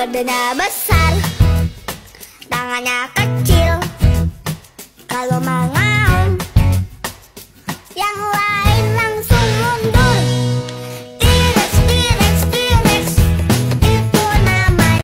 badannya besar, tangannya kecil. Kalau mau ngaum, yang